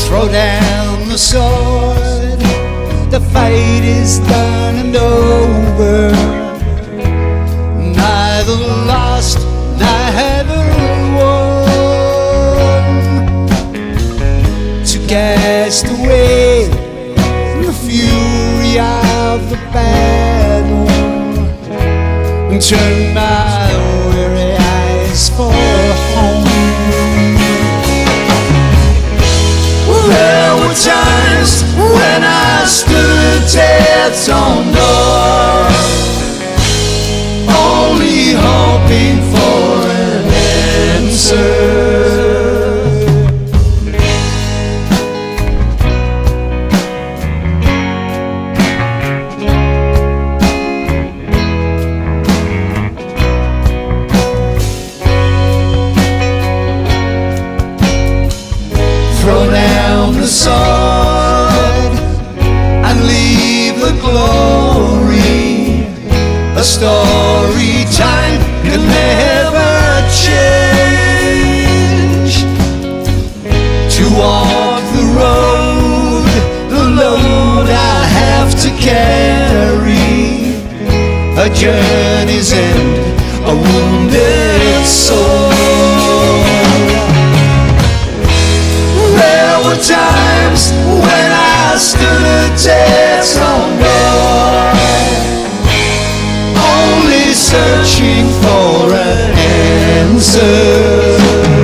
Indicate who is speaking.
Speaker 1: Throw down the sword, the fight is done and over. Neither lost, neither won. To cast away the fury of the battle and turn my weary eyes for home. There were times when I stood at death's own door, only hoping for an answer. Throw down the sword and leave the glory. A story time can never change. To walk the road, the load I have to carry, a journey's end, a wounded soul. There were times when I stood at death's own door, only searching for an answer.